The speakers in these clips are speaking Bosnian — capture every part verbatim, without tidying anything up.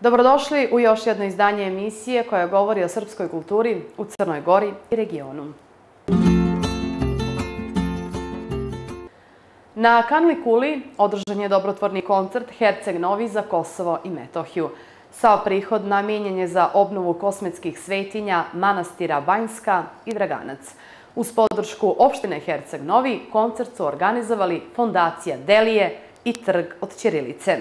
Dobrodošli u još jedno izdanje emisije koja govori o srpskoj kulturi u Crnoj Gori i regionu. Na Kanli Kuli održan je dobrotvorni koncert Herceg Novi za Kosovo i Metohiju. Sav prihod namijenjen je za obnovu kosmetskih svetinja manastira Banjska i Draganac. Uz podršku opštine Herceg Novi koncert su organizovali Fondacija Delije i Trg od ćirilice.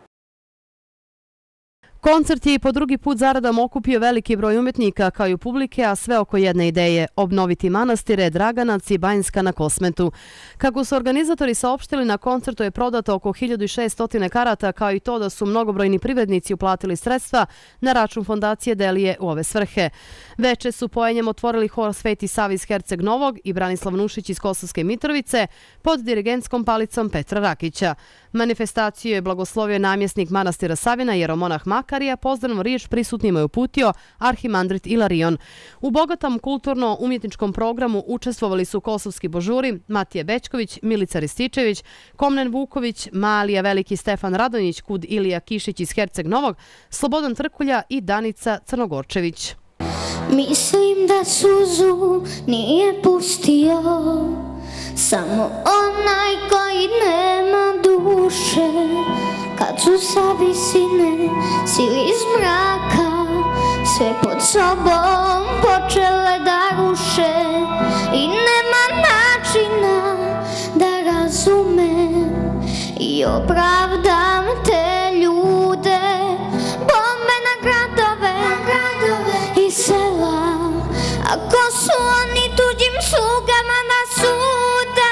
Koncert je i po drugi put zaradom okupio veliki broj umetnika kao i publike, a sve oko jedne ideje – obnoviti manastire Draganac i Banjska na Kosmetu. Kako su organizatori saopštili, na koncertu je prodato oko hiljadu šessto karata, kao i to da su mnogobrojni privrednici uplatili sredstva na račun Fondacije Delije u ove svrhe. Veče su pojenjem otvorili hor Sveti Savi iz Herceg Novog i Branislav Nušić iz Kosovske Mitrovice pod dirigentskom palicom Petra Rakića. Manifestaciju je blagoslovio namjesnik manastira Savina jeromonah Makarija, pozdravnu riječ prisutnima je uputio arhimandrit Ilarion. U bogatom kulturno-umjetničkom programu učestvovali su kosovski božuri Matija Bećković, Milica Rističević, Komnen Vuković, Malija Veliki Stefan Radonjić, Kud Ilija Kišić iz Herceg Novog, Slobodan Trkulja i Danica Crnogorčević. Mislim da suzu nije pustio samo onaj koji nema duše, kad su sa visine sili iz mraka sve pod sobom počele da ruše i nema načina da razumem i opravdam te ljude. Bombe na gradove i sela, ako su oni tuđim slugama da sude.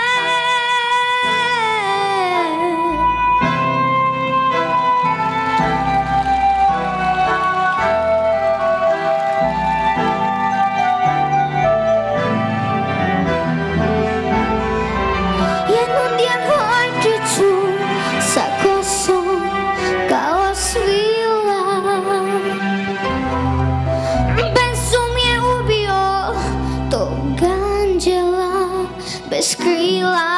Jednu djevojčicu sa kosom kao svila, bezum je ubio tog anđela bez krila.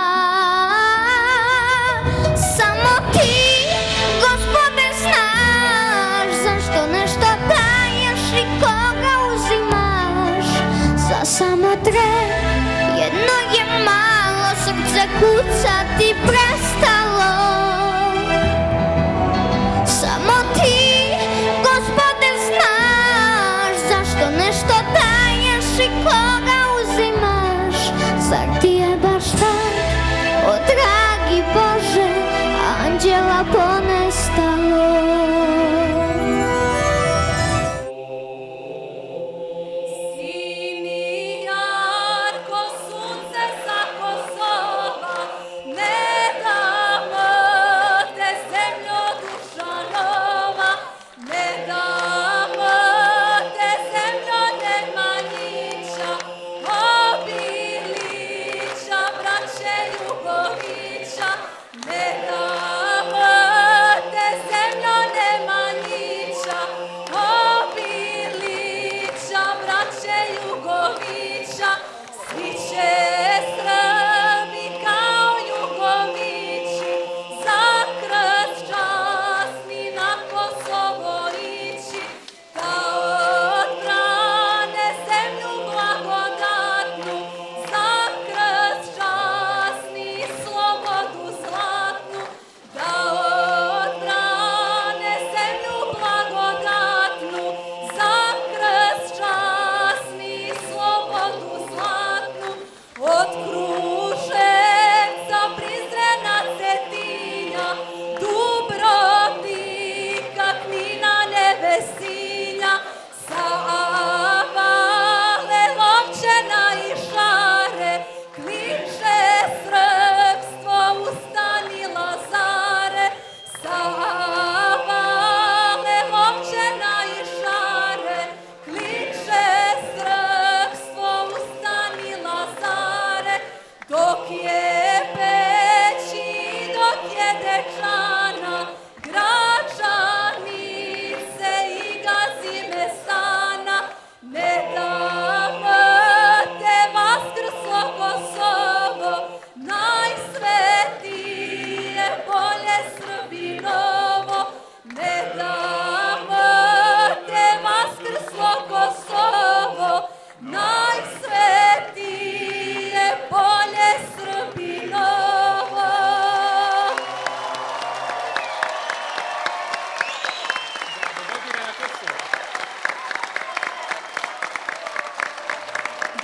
Samo ti, Gospode, znaš zašto nešto daješ i koga uzimaš. Za samo tre jedno je malo, srce kucati prestalo. Samo ti, Gospode, znaš zašto nešto daješ i koga uzimaš. Zar ti je baš tak, o dragi Bože, anđela ponestalo? Jarko sunce sa Kosova ne da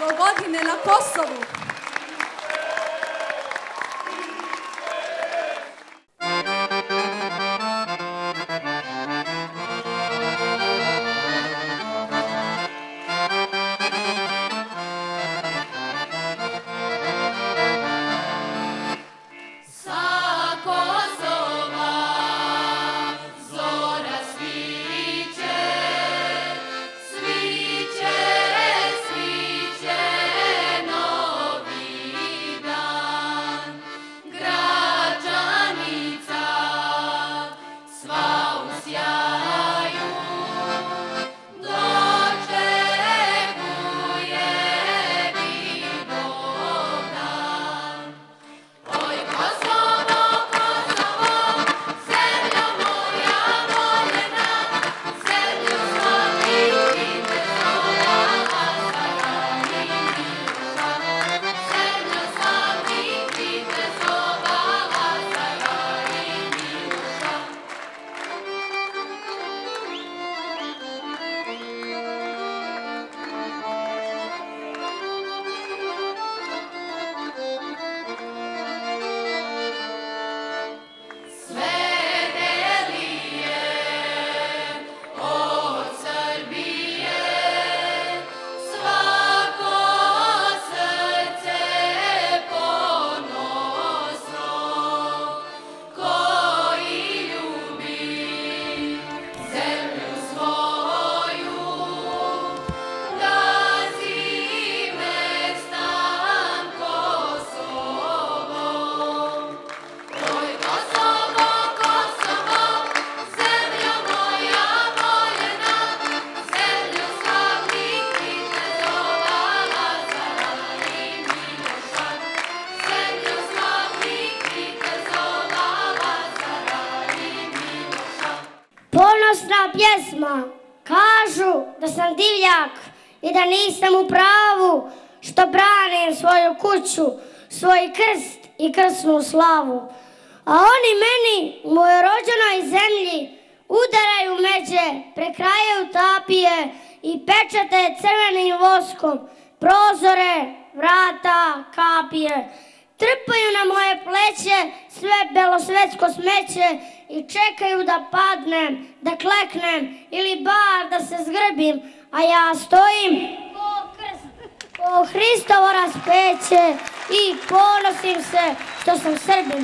godine na Kosovu. Ponosna pjesma, kažu da sam divljak i da nisam u pravu, što branim svoju kuću, svoj krst i krsnu slavu. A oni meni, u mojoj rođenoj zemlji, udaraju međe, prekrajaju tapije i pečate crvenim voskom, prozore, vrata, kapije. Trpaju na moje pleće sve belosvetsko smeće i čekaju da padnem, da kleknem ili bar da se zgrbim, a ja stojim ko krst, ko Hristovo raspeće i ponosim se što sam Srbin.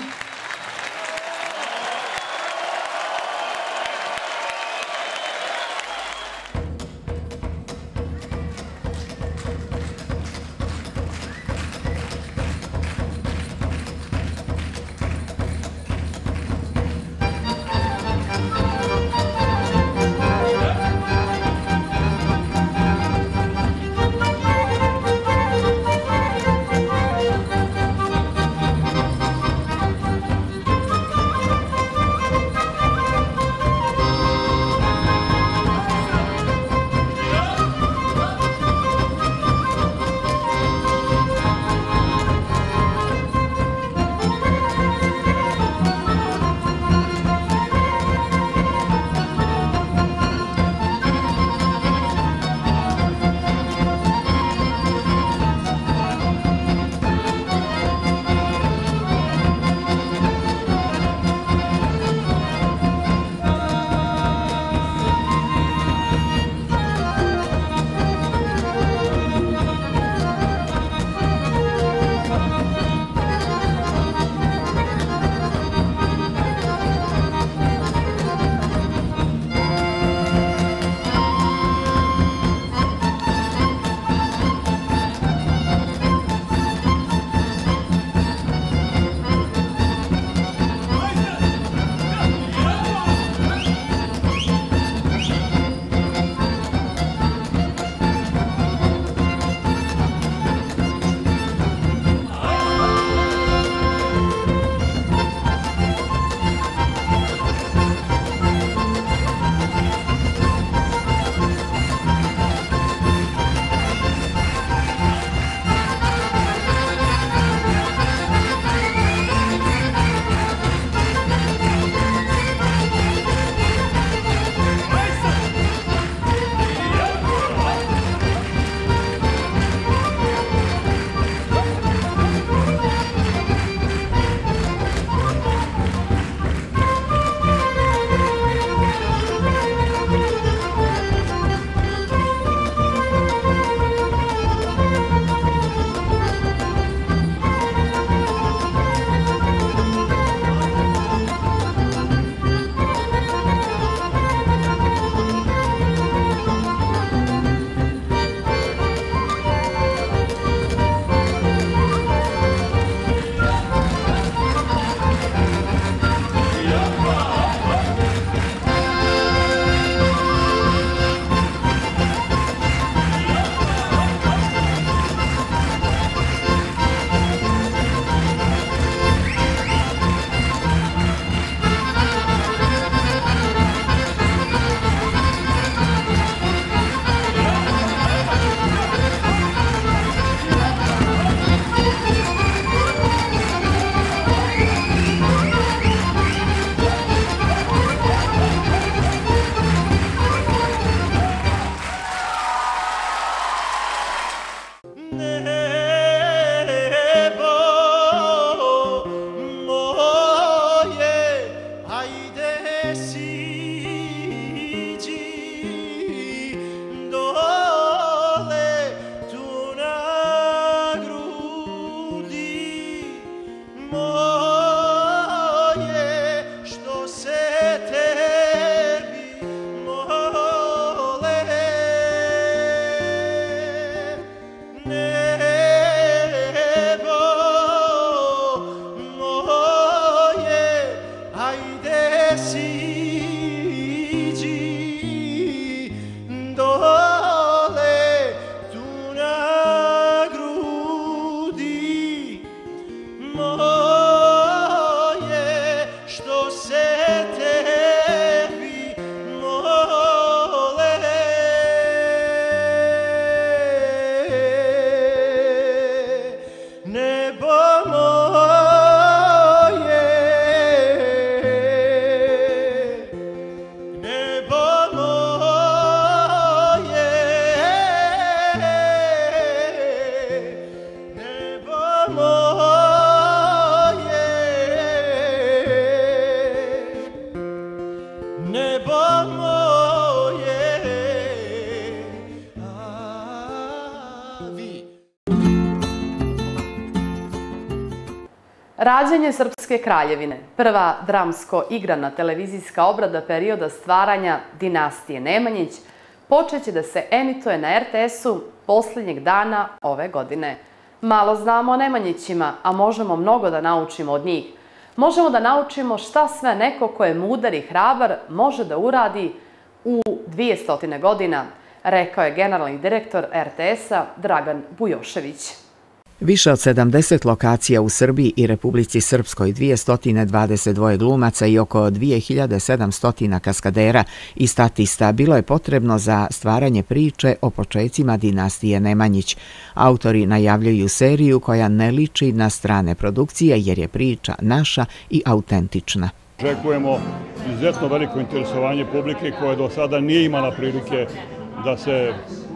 Rađenje Srpske kraljevine, prva dramsko-igrana televizijska obrada perioda stvaranja dinastije Nemanjić, počeće da se emituje na er te esu posljednjeg dana ove godine. Malo znamo o Nemanjićima, a možemo mnogo da naučimo od njih. Možemo da naučimo šta sve neko ko je mudar i hrabar može da uradi u dvjesto godina, rekao je generalni direktor er te esa Dragan Bujošević. Više od sedamdeset lokacija u Srbiji i Republici Srpskoj, dvjesto dvadeset dva glumaca i oko dve hiljade sedamsto kaskadera i statista bilo je potrebno za stvaranje priče o počecima dinastije Nemanjić. Autori najavljuju seriju koja ne liči na strane produkcije jer je priča naša i autentična. Očekujemo izuzetno veliko interesovanje publike koja do sada nije imala prilike da se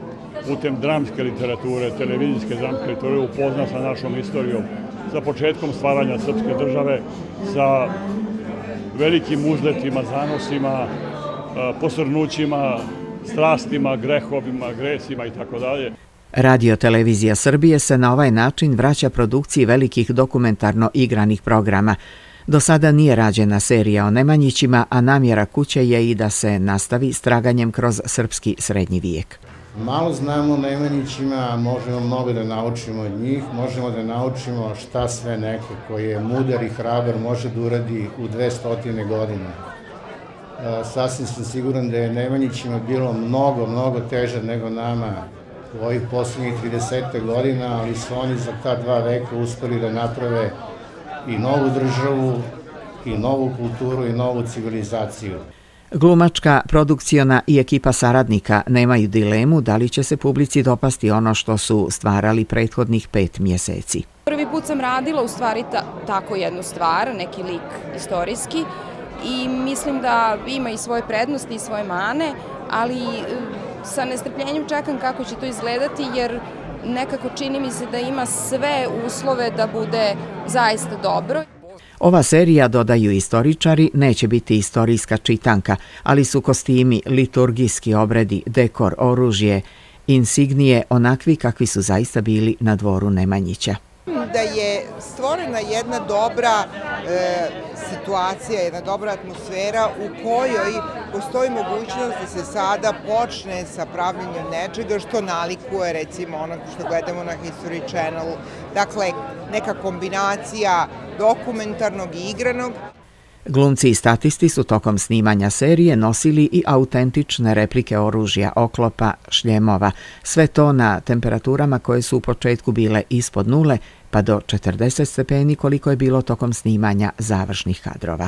putem dramske literature, televizijske dramske literature upozna sa našom istorijom, sa početkom stvaranja srpske države, sa velikim uzletima, zanosima, posrnućima, strastima, grehovima, gresima i tako dalje. Radio Televizija Srbije se na ovaj način vraća produkciji velikih dokumentarno igranih programa. Do sada nije rađena serija o Nemanjićima, a namjera kuće je i da se nastavi s traganjem kroz srpski srednji vijek. Malo znamo o Nemanjićima, možemo mnogo da naučimo od njih, možemo da naučimo šta sve neko koji je mudar i hrabar može da uradi u dvjesto godina. Sasvim sam siguran da je Nemanjićima bilo mnogo, mnogo teže nego nama u ovih posljednjih trideset godina, ali su oni za ta dva veka uspeli da naprave i novu državu, i novu kulturu, i novu civilizaciju. Glumačka, produkciona i ekipa saradnika nemaju dilemu da li će se publici dopasti ono što su stvarali prethodnih pet mjeseci. Prvi put sam radila u stvari tako jednu stvar, neki lik istorijski, i mislim da ima i svoje prednosti i svoje mane, ali sa nestrpljenjem čekam kako će to izgledati jer nekako čini mi se da ima sve uslove da bude zaista dobro. Ova serija, dodaju istoričari, neće biti istorijska čitanka, ali su kostimi, liturgijski obredi, dekor, oružje, insignije onakvi kakvi su zaista bili na dvoru Nemanjića. Da je stvorena jedna dobra e, situacija, jedna dobra atmosfera u kojoj postoji mogućnost da se sada počne sa pravljenjem nečega što nalikuje recimo ono što gledamo na History Channelu. Dakle, neka kombinacija dokumentarnog i igranog. Glumci i statisti su tokom snimanja serije nosili i autentične replike oružja, oklopa, šljemova. Sve to na temperaturama koje su u početku bile ispod nule, pa do četrdeset stepeni koliko je bilo tokom snimanja završnih kadrova.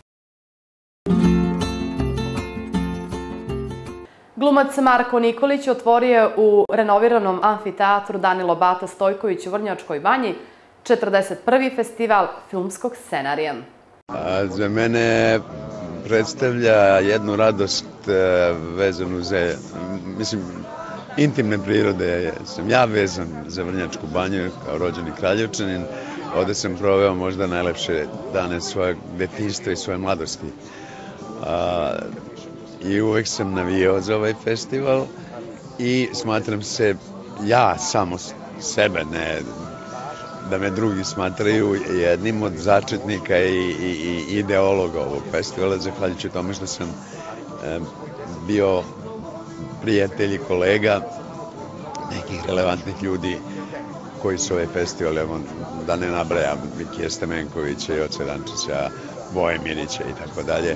Glumac Marko Nikolić otvorio u renoviranom amfiteatru Danilo Bata Stojković u Vrnjačkoj Banji četrdeset prvi festival filmskog scenarija. Za mene predstavlja jednu radost vezanu za, mislim, intimne prirode sam ja vezan za Vrnjačku banju kao rođeni Kraljevčanin. Ovde sam proveo možda najlepše dane svojeg detinjstva i svoje mladosti. A, I uvek sam navijao za ovaj festival i smatram se, ja samo sebe, ne da me drugi smatraju, jednim od začetnika i, i, i ideologa ovog festivala, zahvaljujući tome što sam e, bio prijatelj i kolega nekih relevantnih ljudi koji su ovaj festival, evo, da ne nabrajam, Mikija Stamenkovića, Joce Rančića, Boje Mirića i tako dalje.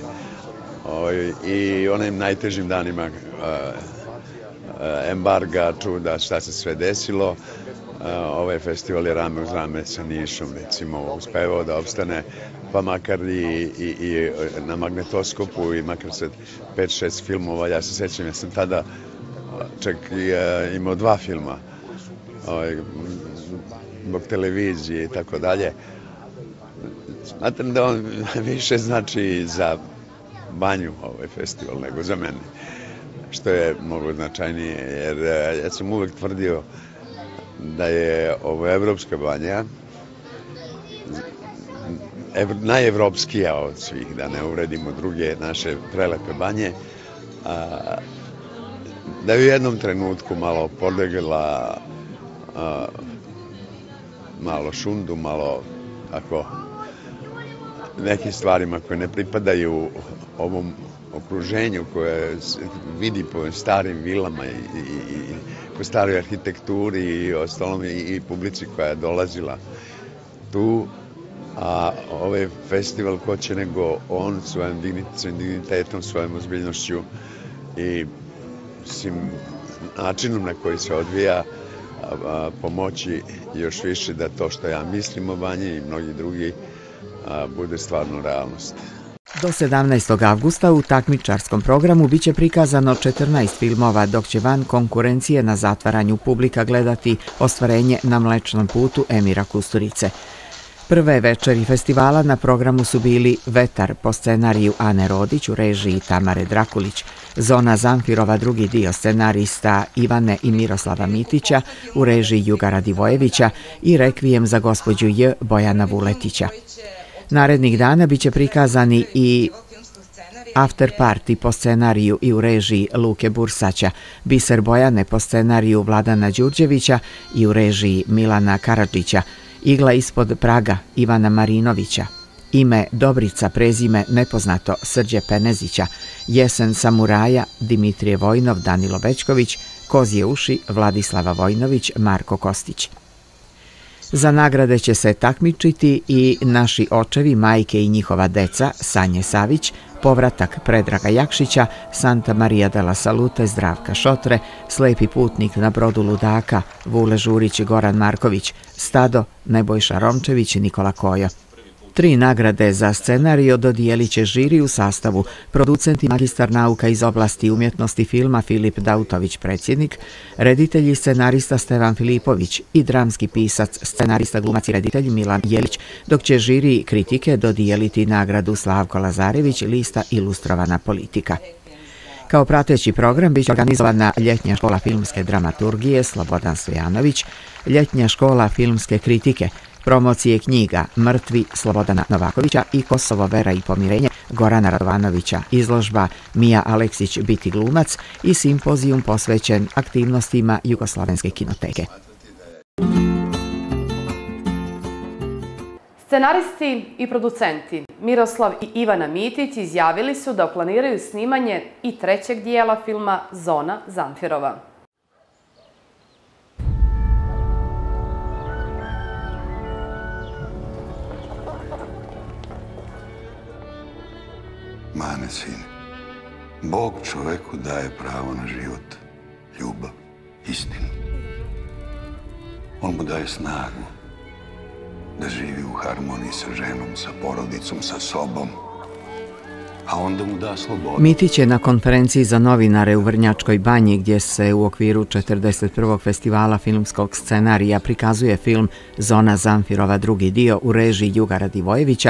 I onim najtežim danima embarga, čuda, šta se sve desilo, ovaj festival je rame uz rame sa Nišom, recimo, uspevao da opstane, pa makar i, i, i na magnetoskopu i makar se pet šest filmova, ja se sećam, ja sam tada čak i imao dva filma, zbog televizije i tako dalje. Smatram da on više znači za Banju ovaj festival nego za mene, što je mnogo značajnije, jer ja sam uvek tvrdio da je ovo Evropska banja ev, najevropskija od svih, da ne uvredimo druge naše prelepe banje, a, da je u jednom trenutku malo podlegla a, malo šundu, malo tako nekim stvarima koje ne pripadaju ovom okruženju koje se vidi po starim vilama i, i, i po staroj arhitekturi i ostalom i, i publici koja je dolazila tu, a ovaj festival ko će nego on svojim dignitetom, svojom ozbiljnošću i svim načinom na koji se odvija a, a, pomoći još više da to što ja mislim o Banji i mnogi drugi a, bude stvarno realnost. Do sedamnaestog avgusta u takmičarskom programu biće prikazano četrnaest filmova, dok će van konkurencije na zatvaranju publika gledati Ostvarenje na Mlečnom putu Emira Kusturice. Prve večeri festivala na programu su bili Vetar po scenariju Ane Rodić u režiji Tamare Drakulić, Zona Zamfirova drugi dio scenarista Ivane i Miroslava Mitića u režiji Juga Radivojevića i Rekvijem za gospođu J. Bojana Vuletića. Narednih dana biće prikazani i After Party po scenariju i u režiji Luke Bursaća, Biser Bojane po scenariju Vladana Đurđevića i u režiji Milana Karadžića, Igla ispod praga Ivana Marinovića, Ime Dobrica, prezime nepoznato Srđe Penezića, Jesen samuraja Dimitrije Vojnov, Danilo Bečković, Kozje uši Vladislava Vojnović, Marko Kostić. Za nagrade će se takmičiti i Naši očevi, majke i njihova deca, Sanje Savić, Povratak Predraga Jakšića, Santa Maria de la Salute, Zdravka Šotre, Slepi putnik na brodu ludaka, Vule Žurić i Goran Marković, Stado, Nebojša Romčević i Nikola Kojo. Tri nagrade za scenario dodijelit će žiri u sastavu producent i magistar nauka iz oblasti umjetnosti filma Filip Dautović, predsjednik, reditelj i scenarista Stevan Filipović i dramski pisac, scenarista, glumac i reditelj Milan Jelić, dok će žiri kritike dodijeliti nagradu Slavko Lazarević, lista Ilustrovana politika. Kao prateći program biće organizovana Ljetnja škola filmske dramaturgije Slobodan Stojanović, Ljetnja škola filmske kritike, promocije knjiga Mrtvi Slobodana Novakovića i Kosovo, vera i pomirenje Gorana Radovanovića, izložba Mija Aleksić, biti glumac i simpozijum posvećen aktivnostima Jugoslovenske kinoteke. Scenaristi i producenti Miroslav i Ivana Mitić izjavili su da planiraju snimanje i trećeg dijela filma Zona Zamfirova. Mane, sine, Bog čoveku daje pravo na život, ljubav, istinu. On mu daje snagu da živi u harmoniji sa ženom, sa porodicom, sa sobom, a onda mu da slobodu. Mitić je na konferenciji za novinare u Vrnjačkoj banji, gdje se u okviru četrdeset prvog festivala filmskog scenarija prikazuje film Zona Zamfirova drugi dio u režiji Juga Radivojevića,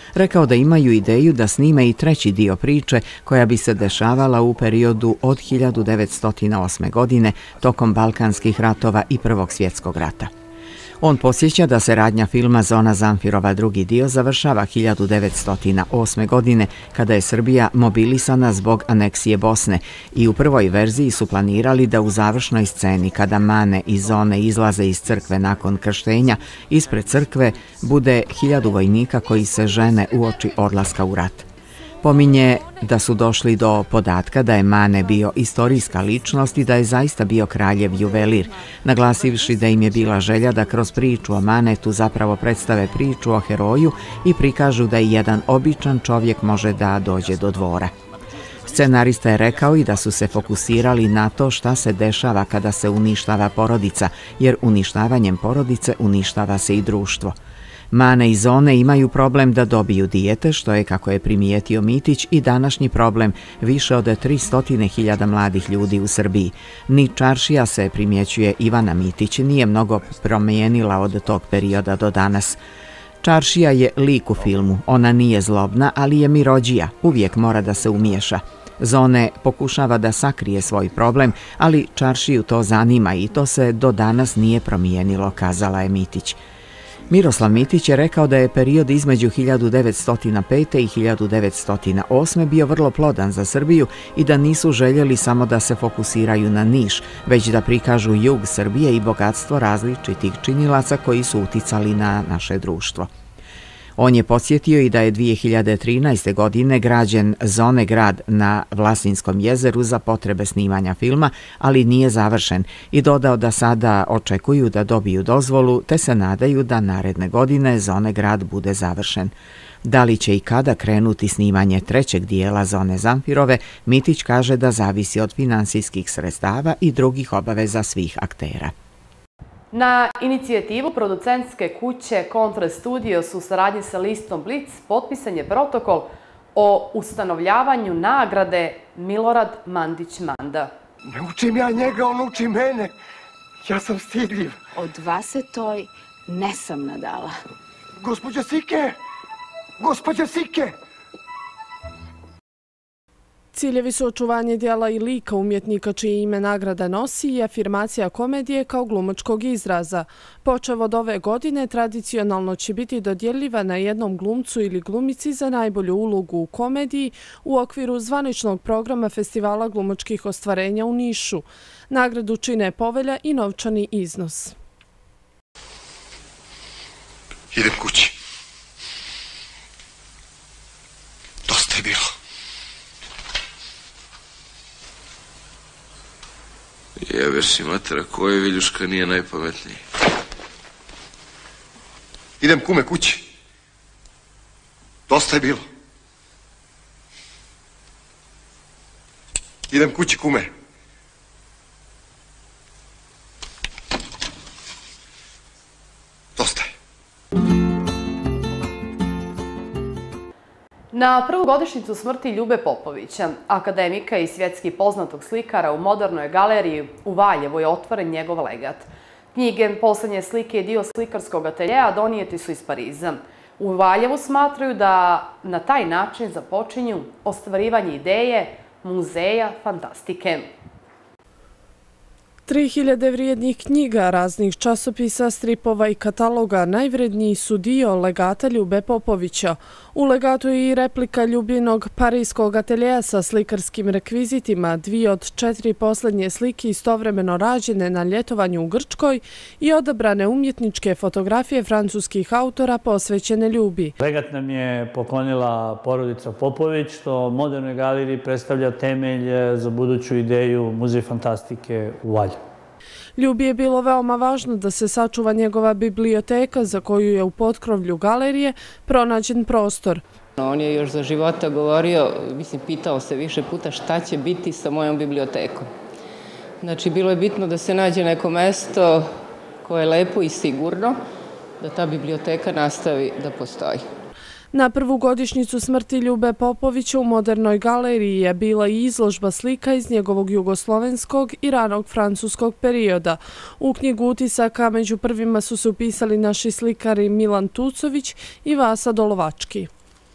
rekao da imaju ideju da snime i treći dio priče koja bi se dešavala u periodu od hiljadu devetsto osme. godine tokom Balkanskih ratova i Prvog svjetskog rata. On posjeća da se radnja filma Zona Zamfirova drugi dio završava hiljadu devetsto osme. godine kada je Srbija mobilisana zbog aneksije Bosne i u prvoj verziji su planirali da u završnoj sceni kada Mane i Zone izlaze iz crkve nakon krštenja, ispred crkve bude hiljadu vojnika koji se žene uoči odlaska u rat. Pominje da su došli do podatka da je Mane bio istorijska ličnost i da je zaista bio kraljev juvelir, naglasivši da im je bila želja da kroz priču o Manetu zapravo predstave priču o heroju i prikažu da i jedan običan čovjek može da dođe do dvora. Scenarista je rekao i da su se fokusirali na to šta se dešava kada se uništava porodica, jer uništavanjem porodice uništava se i društvo. Mane i Zone imaju problem da dobiju dijete, što je, kako je primijetio Mitić, i današnji problem više od tristo hiljada mladih ljudi u Srbiji. Ni čaršija, se primjećuje Ivana Mitić, nije mnogo promijenila od tog perioda do danas. Čaršija je lik u filmu, ona nije zlobna, ali je mirođija, uvijek mora da se umiješa. Zone pokušava da sakrije svoj problem, ali čaršiju to zanima i to se do danas nije promijenilo, kazala je Mitić. Miroslav Mitić je rekao da je period između hiljadu devetsto pete. i hiljadu devetsto osme. bio vrlo plodan za Srbiju i da nisu željeli samo da se fokusiraju na Niš, već da prikažu jug Srbije i bogatstvo različitih činilaca koji su uticali na naše društvo. On je podsjetio i da je dvije hiljade trinaeste. godine građen Zone grad na Vlasinskom jezeru za potrebe snimanja filma, ali nije završen, i dodao da sada očekuju da dobiju dozvolu te se nadaju da naredne godine Zone grad bude završen. Da li će i kada krenuti snimanje trećeg dijela Zone Zamfirove, Mitić kaže da zavisi od finansijskih sredstava i drugih obaveza svih aktera. Na inicijativu producentske kuće Kontra Studios u saradnji sa listom Blic potpisan je protokol o ustanovljavanju nagrade Milorad Mandić-Manda. Ne učim ja njega, on uči mene. Ja sam stidljiv. Od vas se toj ne sam nadala. Gospođa Sike! Gospođa Sike! Ciljevi su očuvanje dijela i lika umjetnika čije ime nagrada nosi i afirmacija komedije kao glumačkog izraza. Počev od ove godine tradicionalno će biti dodjeljivana jednom glumcu ili glumici za najbolju ulogu u komediji u okviru zvaničnog programa Festivala glumačkih ostvarenja u Nišu. Nagradu čine povelja i novčani iznos. Idem kući. Dosta je bilo. Jebe si matera, koji Viljuška nije najpametniji? Idem kume kući. Dosta je bilo. Idem kući kume. Dosta je. Na prvu godišnjicu smrti Ljube Popovića, akademika i svjetski poznatog slikara, u Modernoj galeriji u Valjevu je otvoren njegov legat. Knjige, poslednje slike i dio slikarskog ateljeja donijeti su iz Pariza. U Valjevu smatraju da na taj način započinju ostvarivanje ideje muzeja fantastike. tri hiljade vrijednih knjiga, raznih časopisa, stripova i kataloga najvredniji su dio legata Ljube Popovića. U legatu je i replika Ljubinog parijskog ateljeja sa slikarskim rekvizitima, dvije od četiri posljednje slike istovremeno rađene na ljetovanju u Grčkoj i odabrane umjetničke fotografije francuskih autora posvećene Ljubi. Legat nam je poklonila porodica Popović, što u Modernoj galeriji predstavlja temelj za buduću ideju Muzej fantastike u Valjevu. Ljubi je bilo veoma važno da se sačuva njegova biblioteka za koju je u potkrovlju galerije pronađen prostor. On je još za života govorio, mislim, pitao se više puta šta će biti sa mojom bibliotekom. Znači, bilo je bitno da se nađe neko mesto koje je lepo i sigurno, da ta biblioteka nastavi da postoji. Na prvu godišnjicu smrti Ljube Popovića u Modernoj galeriji je bila i izložba slika iz njegovog jugoslovenskog i ranog francuskog perioda. U knjigu utisaka među prvima su se upisali naši slikari Milan Tucović i Vasa Dolovački.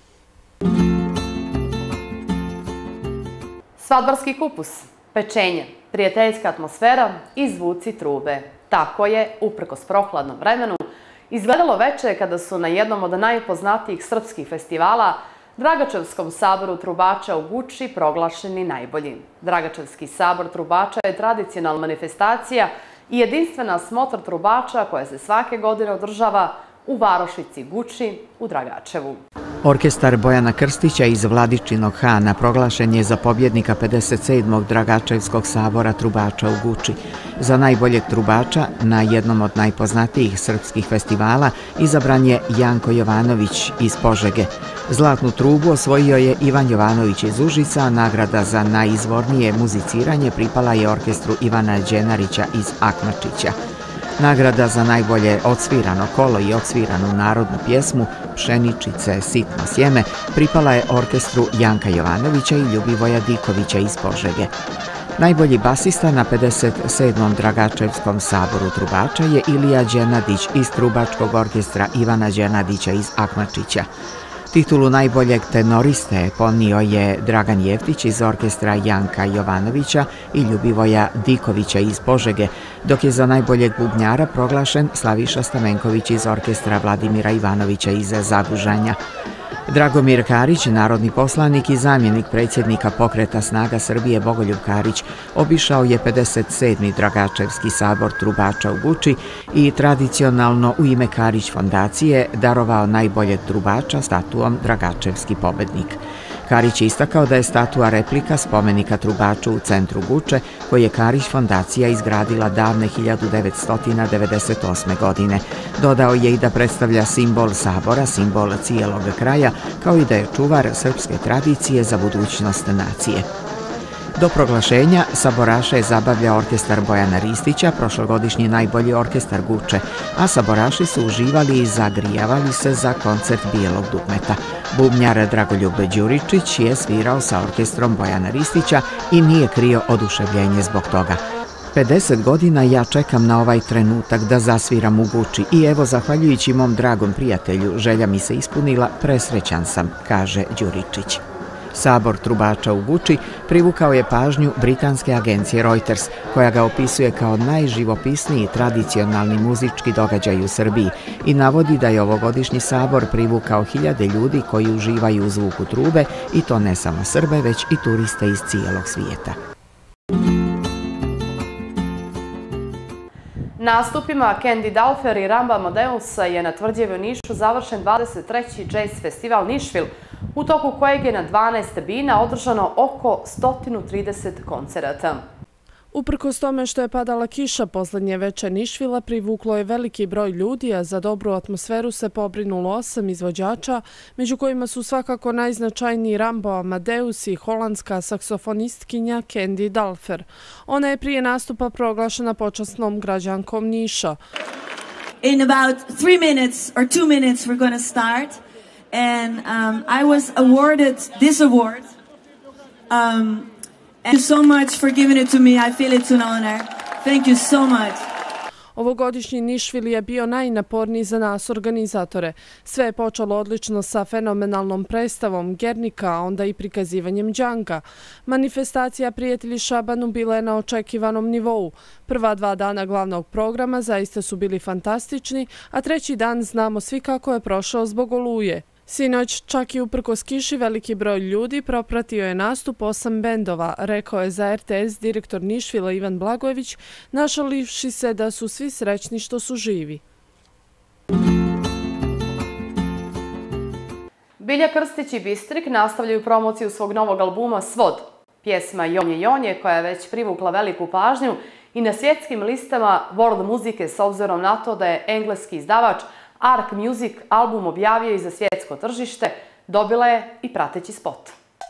Svadbarski kupus, pečenje, prijateljska atmosfera i zvuci trube. Tako je, uprkos prohladnom vremenu, izgledalo veče kada su na jednom od najpoznatijih srpskih festivala, Dragačevskom saboru trubača u Guči, proglašeni najbolji. Dragačevski sabor trubača je tradicionalna manifestacija i jedinstvena smotra trubača koja se svake godine održava u varošici Guči u Dragačevu. Orkestar Bojana Krstića iz Vladičinog Hana proglašen je za pobjednika pedeset sedmog Dragačevskog sabora trubača u Guči. Za najboljeg trubača na jednom od najpoznatijih srpskih festivala izabran je Janko Jovanović iz Požege. Zlatnu trubu osvojio je Ivan Jovanović iz Užica, a nagrada za najizvornije muziciranje pripala je orkestru Ivana Đenarića iz Akmačića. Nagrada za najbolje odsvirano kolo i odsviranu narodnu pjesmu Pšeničice, sitno sjeme pripala je orkestru Janka Jovanovića i Ljubivoja Dikovića iz Požege. Najbolji basista na pedeset sedmom Dragačevskom saboru trubača je Ilija Đenadić iz trubačkog orkestra Ivana Đenadića iz Akmačića. Titulu najboljeg tenoriste ponio je Dragan Jeftić iz orkestra Janka Jovanovića i Ljubivoja Dikovića iz Požege, dok je za najboljeg bubnjara proglašen Slaviša Stamenković iz orkestra Vladimira Ivanovića iz Zagužanja. Dragomir Karić, narodni poslanik i zamjenik predsjednika Pokreta snaga Srbije Bogoljub Karić, obišao je pedeset sedmi Dragačevski sabor trubača u Guči i tradicionalno u ime Karić fondacije darovao najboljeg trubača statuom Dragačevski pobednik. Karić je istakao da je statua replika spomenika trubaču u centru Guče, koji je Karić fondacija izgradila davne hiljadu devetsto devedeset osme. godine. Dodao je i da predstavlja simbol sabora, simbol cijelog kraja, kao i da je čuvar srpske tradicije za budućnost nacije. Do proglašenja saboraše je zabavljao orkestar Bojana Ristića, prošlogodišnji najbolji orkestar Guče, a saboraši su uživali i zagrijavali se za koncert Bijelog dugmeta. Bubnjar Dragoljub Đuričić je svirao sa orkestrom Bojana Ristića i nije krio oduševljenje zbog toga. pedeset godina ja čekam na ovaj trenutak da zasviram u Guči i evo, zahvaljujući mom dragom prijatelju, želja mi se ispunila, presrećan sam, kaže Đuričić. Sabor trubača u Guči privukao je pažnju britanske agencije Reuters, koja ga opisuje kao najživopisniji tradicionalni muzički događaj u Srbiji i navodi da je ovogodišnji sabor privukao hiljade ljudi koji uživaju u zvuku trube, i to ne samo Srbe, već i turiste iz cijelog svijeta. Nastupima Candy Dulfer i Ramba Amadeusa je na tvrđavi u Nišu završen dvadeset treći Jazz festival Nišvil, u toku kojeg je na dvanaest bina održano oko sto trideset koncerata. Uprkos tome što je padala kiša, posljednje veče Nišvila privuklo je veliki broj ljudi, a za dobru atmosferu se pobrinulo osam izvođača, među kojima su svakako najznačajniji Rambo Amadeus i holandska saksofonistkinja Candy Dulfer. Ona je prije nastupa proglašena počasnom građankom Niša. In about three minutes or two minutes we're going to start. And um, I was awarded this award. Um, thank you so much for giving it to me. I feel it's an honor. Thank you so much. Ovogodišnji Nišvil je bio najnaporniji za nas organizatore. Sve je počelo odlično sa fenomenalnom predstavom Gernika, a onda i prikazivanjem džanga. Manifestacija Prijatelji Šabanu bila je na očekivanom nivou. Prva dva dana glavnog programa zaista su bili fantastični, a treći dan znamo svi kako je prošao zbog oluje. Sinoć, čak i uprkos kiši, veliki broj ljudi propratio je nastup osam bendova, rekao je za R T S direktor Nišvila Ivan Blagojević, našalivši se da su svi srećni što su živi. Bilja Krstić i Bistrik nastavljaju promociju svog novog albuma Svod. Pjesma Jonje Jonje, koja je već privukla veliku pažnju i na svjetskim listama world muzike, s obzirom na to da je engleski izdavač Ark Music album objavio i za svjetsko tržište, dobila je i prateći spot.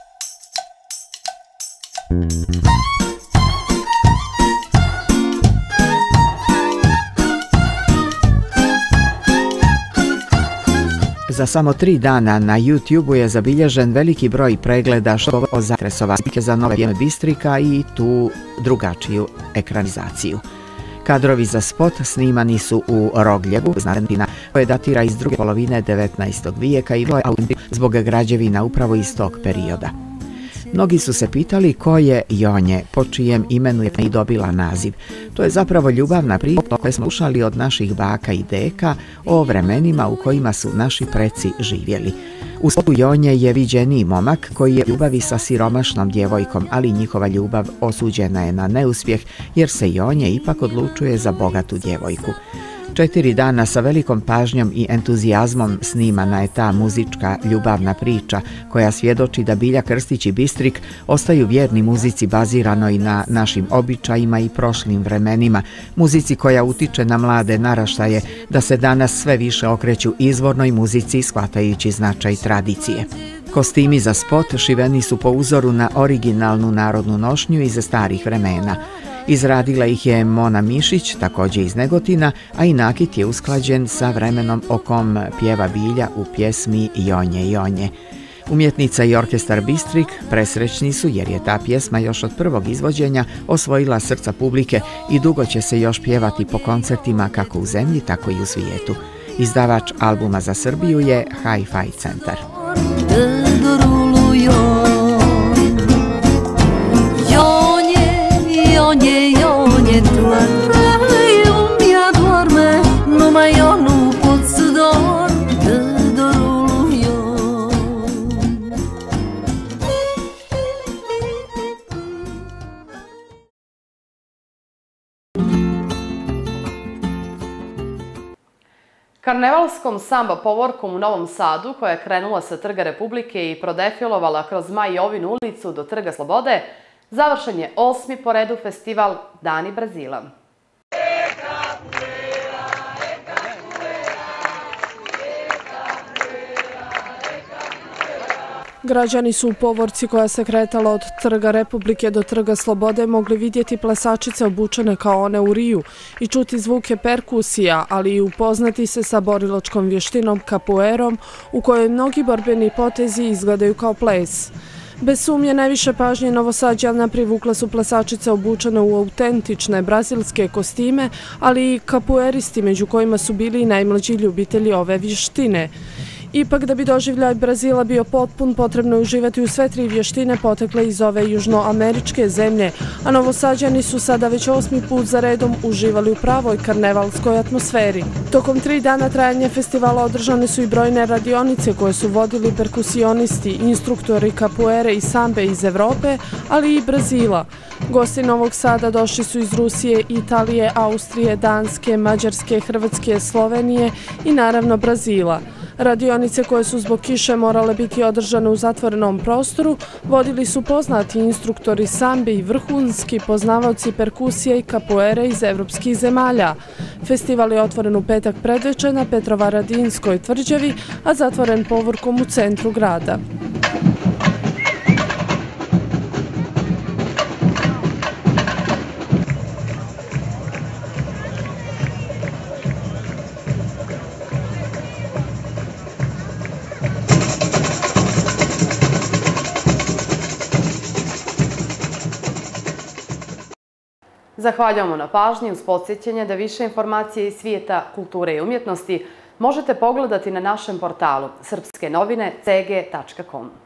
Za samo tri dana na YouTube-u je zabilježen veliki broj pregleda, što o zainteresovanike za nove pjesme Bistrika i tu drugačiju ekranizaciju. Kadrovi za spot snimani su u Rogljevu, Znarentina, koje datira iz druge polovine devetnaestog vijeka i vrlo je autentično zbog građevina upravo iz tog perioda. Mnogi su se pitali ko je Jonje, po čijem imenu je i dobila naziv. To je zapravo ljubavna priča koju smo slušali od naših baka i deka o vremenima u kojima su naši preci živjeli. U spotu Jonje je viđeniji momak koji je ljubavi sa siromašnom djevojkom, ali njihova ljubav osuđena je na neuspjeh jer se Jonje ipak odlučuje za bogatu djevojku. Četiri dana sa velikom pažnjom i entuzijazmom snimana je ta muzička ljubavna priča koja svjedoči da Bilja Krstić i Bistrik ostaju vjerni muzici baziranoj na našim običajima i prošlim vremenima, muzici koja utiče na mlade naraštaje da se danas sve više okreću izvornoj muzici shvatajući značaj tradicije. Kostimi za spot šiveni su po uzoru na originalnu narodnu nošnju iz starih vremena. Izradila ih je Mona Mišić, također iz Negotina, a i nakit je usklađen sa vremenom o kom pjeva Bilja u pjesmi Jonje, Jonje. Umjetnica i orkestar Bistrik presrećni su jer je ta pjesma još od prvog izvođenja osvojila srca publike i dugo će se još pjevati po koncertima kako u zemlji, tako i u svijetu. Izdavač albuma za Srbiju je Hi-Fi Centar. Jonje, jonje, trajeum ja dorme, no ma jonu pod sudor, te dorulu jon. Karnevalskom samba povorkom u Novom Sadu, koja je krenula sa Trga Republike i prodefilovala kroz Maj Jovinu ulicu do Trga Slobode, završen je osmi po redu festival Dani Brazila. Građani su u povorci koja se kretala od Trga Republike do Trga Slobode mogli vidjeti plesačice obučene kao one u Riju i čuti zvuke perkusija, ali i upoznati se sa borilačkom vještinom kapuerom u kojoj mnogi borbeni potezi izgledaju kao ples. Bez sumnje najviše pažnje Novosađana privukle su plesačice obučene u autentične brazilske kostime, ali i kapueristi među kojima su bili i najmlađi ljubitelji ove vještine. Ipak da bi doživljaj Brazila bio potpun, potrebno je uživati u sve tri vještine potekle iz ove južnoameričke zemlje, a Novosađani su sada već osmi put za redom uživali u pravoj karnevalskoj atmosferi. Tokom tri dana trajanja festivala održane su i brojne radionice koje su vodili perkusionisti, instruktori kapuere i sambe iz Evrope, ali i Brazila. Gosti Novog Sada došli su iz Rusije, Italije, Austrije, Danske, Mađarske, Hrvatske, Slovenije i naravno Brazila. Radionice koje su zbog kiše morale biti održane u zatvorenom prostoru vodili su poznati instruktori sambe i vrhunski poznavaoci perkusije i kapuere iz evropskih zemalja. Festival je otvoren u petak predveče na Petrovaradinskoj tvrđavi, a zatvoren povorkom u centru grada. Zahvaljujemo na pažnji uz podsjećanje da više informacije iz svijeta kulture i umjetnosti možete pogledati na našem portalu srpske novine c g tačka com.